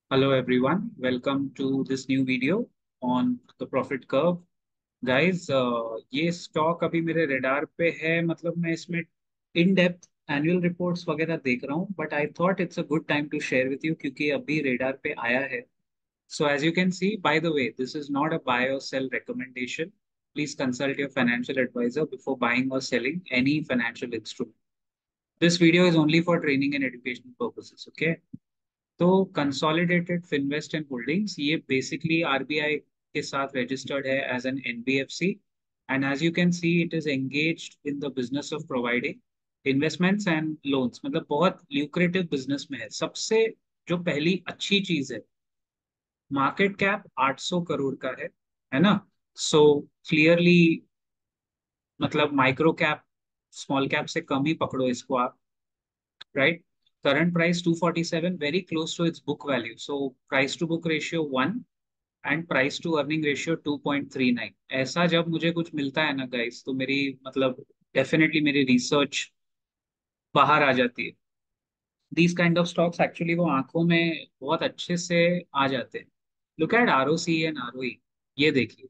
Hello everyone, welcome to this new video on the profit curve. Guys, ये stock अभी मेरे radar पे है, मतलब मैं इसमें इन डेप्थ एनुअल रिपोर्ट्स वगैरह देख रहा हूँ, but I thought it's a good time to share with you क्योंकि अभी रेडार पे आया है. So as you can see, by the way, this is not a buy or sell recommendation. Please consult your financial advisor before buying or selling any financial instrument. This video is only for training and educational purposes, okay? तो consolidated finvest and holdings ये basically RBI के साथ registered है as an NBFC. And as you can see it is engaged in the business of providing investments and loans. मतलब बहुत lucrative business में है. सबसे जो पहली अच्छी चीज है, मार्केट कैप 800 करोड़ का है ना. सो क्लियरली मतलब माइक्रो कैप स्मॉल कैप से कम ही पकड़ो इसको आप, right? Current price 247, very close to its book value. So price to book ratio 1 and price to earning ratio 2.39. ऐसा जब मुझे कुछ मिलता है ना गाइस, तो मेरी मतलब डेफिनेटली मेरी रिसर्च बाहर आ जाती है. These kind of stocks actually वो आंखों में बहुत अच्छे से आ जाते हैं. Look at ROC and ROE, ये देखिए.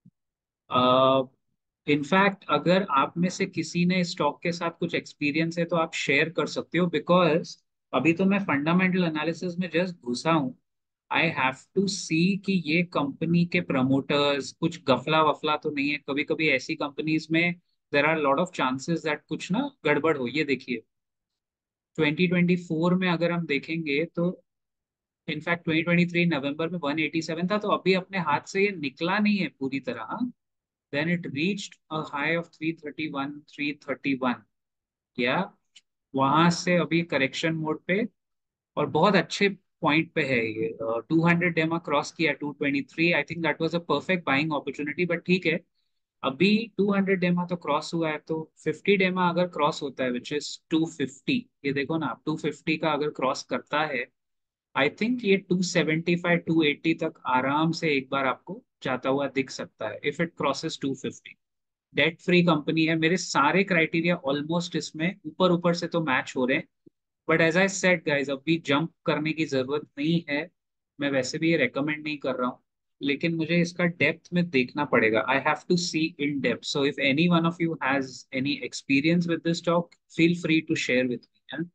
इनफैक्ट अगर आप में से किसी ने स्टॉक के साथ कुछ एक्सपीरियंस है तो आप शेयर कर सकते हो, बिकॉज अभी तो मैं फंडामेंटल एनालिसिस में जस्ट घुसा हूँ. आई हैव टू सी कि ये कंपनी के प्रमोटर्स कुछ गफला वफला तो नहीं है. कभी कभी ऐसी कंपनीज में there are lot of chances that कुछ ना गड़बड़ हो. ये देखिए, 2024 में अगर हम देखेंगे तो इनफैक्ट 2023 नवंबर में 187 था, तो अभी अपने हाथ से ये निकला नहीं है पूरी तरह. Then it reached a high of 331, 331. या वहां से अभी करेक्शन मोड पे और बहुत अच्छे पॉइंट पे है ये. 200 डेमा क्रॉस किया 223. I think that was a perfect buying opportunity, but ठीक है. अभी 200 डेमा तो क्रॉस हुआ है, तो 50 डेमा अगर क्रॉस होता है विच इज 250, ये देखो ना आप, 250 का अगर क्रॉस करता है, आई थिंक ये 275 280 तक आराम से एक बार आपको जाता हुआ दिख सकता है if it crosses 250. Debt free company है. मेरे सारे क्राइटेरिया ऑलमोस्ट इसमें ऊपर ऊपर से तो मैच हो रहे हैं. But as I said guys, अभी जंप करने की जरूरत नहीं है. मैं वैसे भी ये रेकमेंड नहीं कर रहा हूँ, लेकिन मुझे इसका डेप्थ में देखना पड़ेगा. I have to see in depth. So if any one of you has any experience with this stock, feel free to share with me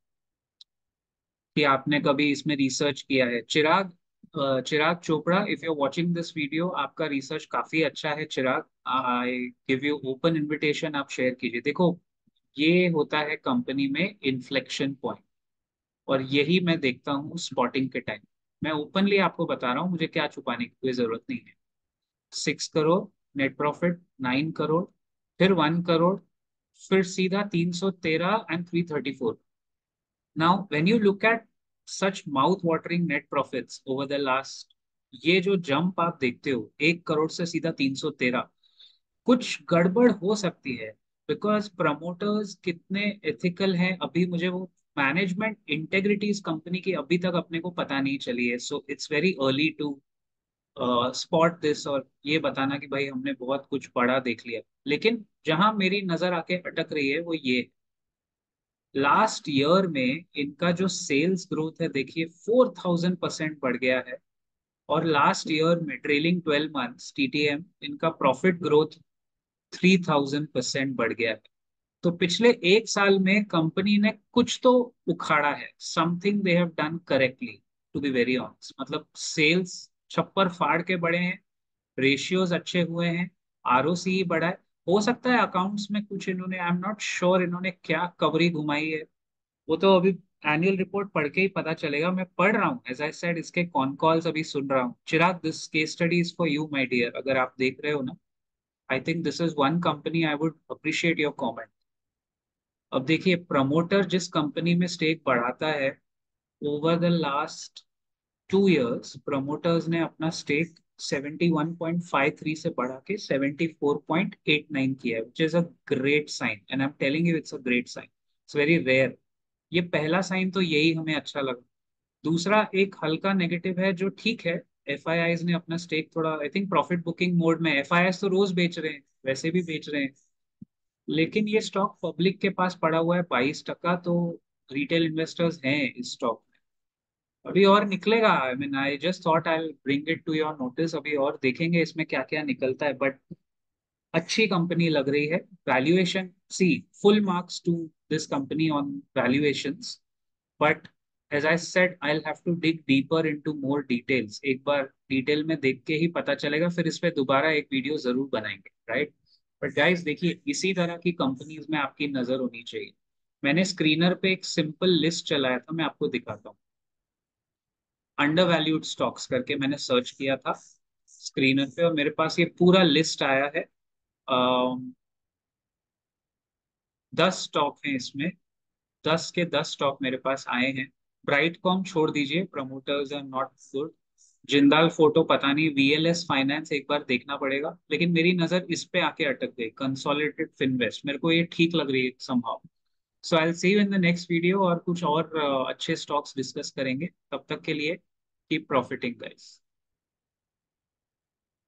कि आपने कभी इसमें रिसर्च किया है. Chirag, Chirag Chopra, if you are watching this video, आपका research काफी अच्छा है. Chirag, I give you open invitation, आप शेयर कीजिए. देखो, ये होता है कंपनी में इन्फ्लेक्शन पॉइंट, और यही मैं देखता हूँ स्पॉटिंग के टाइम. मैं ओपनली आपको बता रहा हूँ, मुझे क्या छुपाने की कोई जरूरत नहीं है. 6 करोड़ नेट प्रॉफिट, 9 करोड़, फिर 1 करोड़, फिर सीधा 313 and 334. Now when you look at such mouth watering net profits over the last, ये जो जंप आप देखते हो 1 करोड़ से सीधा 313, कुछ गड़बड़ हो सकती है. बिकॉज प्रमोटर्स कितने एथिकल हैं अभी मुझे वो मैनेजमेंट इंटेग्रिटी इस कंपनी की अभी तक अपने को पता नहीं चली है. So it's very early to spot this और ये बताना कि भाई हमने बहुत कुछ बड़ा देख लिया. लेकिन जहां मेरी नजर आके अटक रही है वो ये, लास्ट ईयर में इनका जो सेल्स ग्रोथ है देखिए 4000% बढ़ गया है. और लास्ट ईयर में ट्रेलिंग 12 मंथ्स टीटीएम इनका प्रॉफिट ग्रोथ 3000% बढ़ गया है. तो पिछले एक साल में कंपनी ने कुछ तो उखाड़ा है. Something they have done correctly, to be very honest. मतलब सेल्स छप्पर फाड़ के बढ़े हैं, रेशियोज अच्छे हुए हैं, आरओसी बढ़ा है. हो सकता है अकाउंट्स में कुछ इन्होंने, आई एम नॉट श्योर इन्होंने क्या कवरी घुमाई है, वो तो अभी एनुअल रिपोर्ट पढ़ के ही पता चलेगा. मैं पढ़ रहा हूँ, एज आई सेड, इसके कॉन कॉल्स अभी सुन रहा हूँ. Chirag, this case study is for you my dear, अगर आप देख रहे हो ना. I think this is one company I would appreciate your comment. अब देखिए, प्रमोटर जिस कंपनी में स्टेक बढ़ाता है, over the last 2 years promoters ने अपना स्टेक 71.53 से बढ़ा के 74.89 किया है, which is a great sign. And I am telling you it's a great sign. It's very rare. ये पहला साइन तो यही हमें अच्छा लगा. दूसरा एक हल्का नेगेटिव है जो ठीक है, एफ आई आईज ने अपना स्टेक थोड़ा, I think profit booking mode में. एफ आई आईज तो रोज बेच रहे हैं, वैसे भी बेच रहे हैं, लेकिन ये स्टॉक पब्लिक के पास पड़ा हुआ है 22%. तो रिटेल इन्वेस्टर्स हैं इस स्टॉक अभी और निकलेगा। I mean I just thought I bring it to your notice, अभी और देखेंगे इसमें क्या क्या निकलता है, बट अच्छी कंपनी लग रही है। Valuation, see, full marks to this company on valuations, but as I said I have to dig deeper into more details. एक बार डिटेल में देख के ही पता चलेगा, फिर इस पे दोबारा एक वीडियो जरूर बनाएंगे, राइट। बट गाइस देखिए, इसी तरह की कंपनीज में आपकी नजर होनी चाहिए। मैंने स्क्रीनर पे एक सिंपल लिस्ट चलाया था, मैं आपको दिखाता हूँ। अंडर वैल्यूड स्टॉक्स करके मैंने सर्च किया था स्क्रीनर पे, और मेरे पास ये पूरा लिस्ट आया है। 10 स्टॉक हैं इसमें, 10 के 10 स्टॉक मेरे पास आए हैं। ब्राइटकॉम छोड़ दीजिए, promoters are not good. Jindal photo पता नहीं, वीएलएस फाइनेंस एक बार देखना पड़ेगा, लेकिन मेरी नजर इस पे आके अटक गई, कंसोलिडेटेड फिनवेस्ट, मेरे को ये ठीक लग रही है somehow. So I will see you in the next video, और कुछ और अच्छे स्टॉक्स डिस्कस करेंगे। तब तक के लिए कीप प्रॉफिटिंग गाइस।